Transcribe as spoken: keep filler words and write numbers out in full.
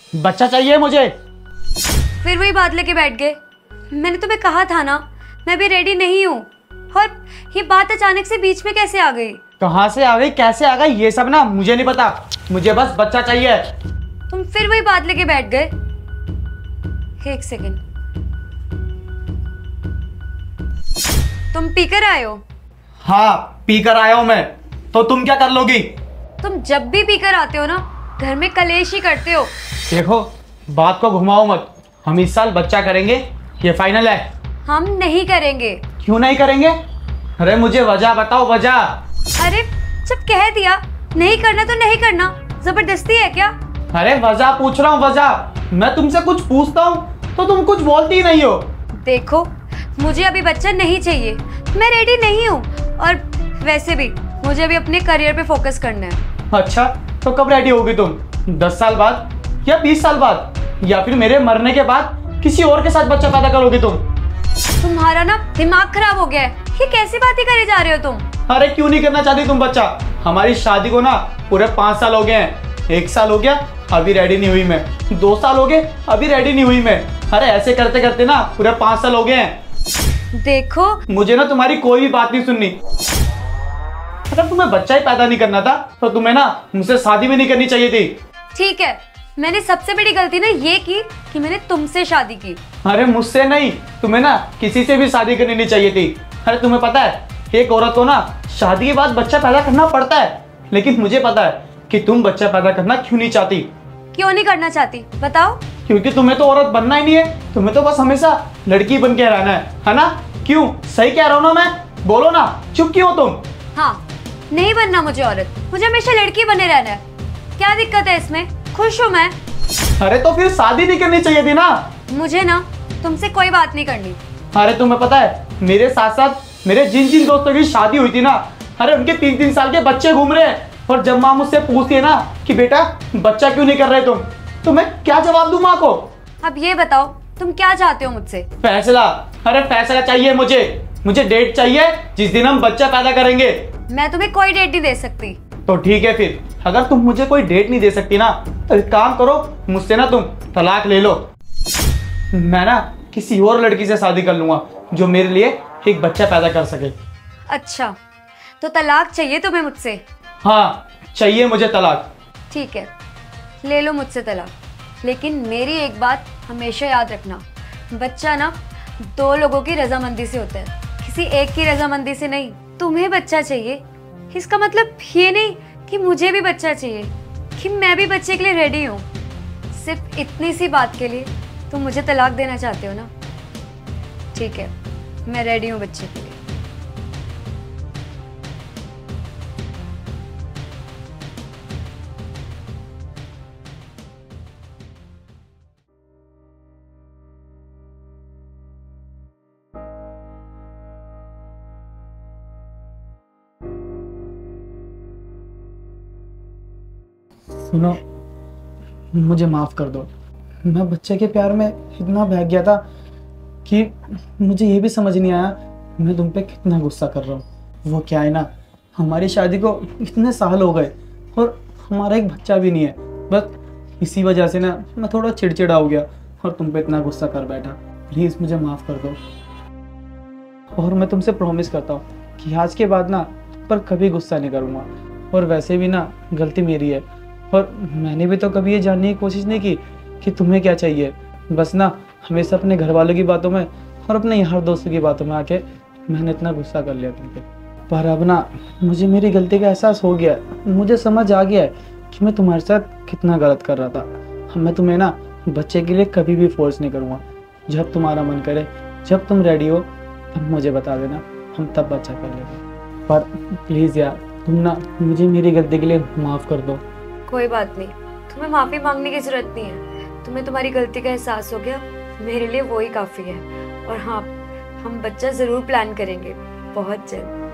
बच्चा चाहिए मुझे। फिर वही बात लेके बैठ गए। मैंने तुम्हें कहा था ना मैं भी रेडी नहीं हूँ। और ये बात अचानक से बीच में कैसे आ गई? कहाँ से आ गई, कैसे आ गई, ये सब ना मुझे नहीं पता। मुझे बस बच्चा चाहिए। तुम फिर वही बात लेके बैठ गए। एक सेकेंड, तुम पीकर आए हो? हाँ पीकर आया हूँ मैं, तो तुम क्या कर लोगी? तुम जब भी पीकर आते हो ना घर में कलेश ही करते हो। देखो बात को घुमाओ मत, हम इस साल बच्चा करेंगे, ये फाइनल है। हम नहीं करेंगे। क्यों नहीं करेंगे? अरे मुझे वजह बताओ, वजह। अरे जब कह दिया नहीं करना तो नहीं करना, जबरदस्ती है क्या? अरे वजह पूछ रहा हूँ, वजह। मैं तुमसे कुछ पूछता हूँ तो तुम कुछ बोलती ही नहीं हो। देखो मुझे अभी बच्चा नहीं चाहिए, मैं रेडी नहीं हूँ। और वैसे भी मुझे अभी अपने करियर पे फोकस करना है। अच्छा तो कब रेडी होगी तुम? दस साल बाद या बीस साल बाद या फिर मेरे मरने के बाद किसी और के साथ बच्चा पैदा करोगी तुम? तुम्हारा ना दिमाग खराब हो गया है, ये कैसी बातें करे जा रहे हो तुम? अरे क्यों नहीं करना चाहती तुम बच्चा? हमारी शादी को ना पूरे पाँच साल हो गए हैं। एक साल हो गया अभी रेडी नहीं हुई मैं, दो साल हो गए अभी रेडी नहीं हुई मैं। अरे ऐसे करते करते ना पूरे पाँच साल हो गए हैं। देखो मुझे ना तुम्हारी कोई भी बात नहीं सुननी। अगर तुम्हें बच्चा ही पैदा नहीं करना था तो तुम्हें ना मुझसे शादी भी नहीं करनी चाहिए थी। ठीक है, मैंने सबसे बड़ी गलती ना ये की कि मैंने तुमसे शादी की। अरे मुझसे नहीं, तुम्हें ना किसी से भी शादी करनी नहीं चाहिए थी। अरे तुम्हें पता है एक औरत को ना शादी के बाद बच्चा पैदा करना पड़ता है, लेकिन मुझे पता है कि तुम बच्चा पैदा करना क्यों नहीं चाहती। क्यों नहीं करना चाहती बताओ? क्योंकि तुम्हें तो औरत बनना ही नहीं है, तुम्हें तो बस हमेशा लड़की बन के रहना है, है ना? क्यों, सही कह रहा हूँ ना मैं? बोलो ना, चुप क्यों हो तुम? हाँ, नहीं बनना मुझे औरत, मुझे हमेशा लड़की बने रहना है। क्या दिक्कत है इसमें? खुश हूँ मैं। अरे तो फिर शादी नहीं करनी चाहिए थी ना? मुझे ना तुमसे कोई बात नहीं करनी। अरे तुम्हें पता है मेरे साथ साथ मेरे जिन जिन दोस्तों की शादी हुई थी ना, अरे उनके तीन तीन साल के बच्चे घूम रहे हैं। और जब माँ मुझसे पूछती है ना कि बेटा बच्चा क्यों नहीं कर रहे तुम, तो मैं क्या जवाब दूं माँ को? अब ये बताओ तुम क्या चाहते हो मुझसे? फैसला। अरे फैसला चाहिए मुझे। मुझे डेट चाहिए जिस दिन हम बच्चा पैदा करेंगे। मैं तुम्हें कोई डेट नहीं दे सकती। तो ठीक है फिर, अगर तुम मुझे कोई डेट नहीं दे सकती ना तो एक काम करो, मुझसे ना तुम तलाक ले लो। मैं ना किसी और लड़की से शादी कर लूंगा जो मेरे लिए एक बच्चा पैदा कर सके। अच्छा तो तलाक चाहिए तुम्हें मुझसे? हाँ चाहिए मुझे तलाक। ठीक है, ले लो मुझसे तलाक, लेकिन मेरी एक बात हमेशा याद रखना, बच्चा ना दो लोगों की रजामंदी से होता है, किसी एक की रजामंदी से नहीं। तुम्हें बच्चा चाहिए इसका मतलब ये नहीं कि मुझे भी बच्चा चाहिए, कि मैं भी बच्चे के लिए रेडी हूँ। सिर्फ इतनी सी बात के लिए तुम मुझे तलाक देना चाहते हो ना? ठीक है, मैं रेडी हूँ बच्चे के लिए। सुनो, मुझे माफ कर दो। मैं बच्चे के प्यार में इतना बह गया था कि मुझे ये भी समझ नहीं आया मैं तुम पे कितना गुस्सा कर रहा हूँ। वो क्या है ना, हमारी शादी को इतने साल हो गए और हमारा एक बच्चा भी नहीं है। बस इसी वजह से ना मैं थोड़ा चिड़चिड़ा हो गया और तुम पे इतना गुस्सा कर बैठा। प्लीज़ मुझे माफ़ कर दो। और मैं तुमसे प्रॉमिस करता हूँ कि आज के बाद ना तुम पर कभी गुस्सा नहीं करूँगा। और वैसे भी ना गलती मेरी है, और मैंने भी तो कभी ये जानने की कोशिश नहीं की कि तुम्हें क्या चाहिए। बस ना हमेशा अपने घर वालों की बातों में और अपने यार दोस्तों की बातों में आके मैंने इतना गुस्सा कर लिया तुम पे। पर अब ना मुझे मेरी गलती का एहसास हो गया है, मुझे समझ आ गया है कि मैं तुम्हारे साथ कितना गलत कर रहा था। मैं तुम्हें ना बच्चे के लिए कभी भी फोर्स नहीं करूँगा। जब तुम्हारा मन करे, जब तुम रेडी हो तब मुझे बता देना, हम तब बच्चा कर लेंगे। पर प्लीज़ यार तुम ना मुझे मेरी गलती के लिए माफ़ कर दो। कोई बात नहीं, तुम्हें माफ़ी मांगने की जरूरत नहीं है। तुम्हें तुम्हारी गलती का एहसास हो गया, मेरे लिए वो ही काफ़ी है। और हाँ, हम बच्चा ज़रूर प्लान करेंगे बहुत जल्द।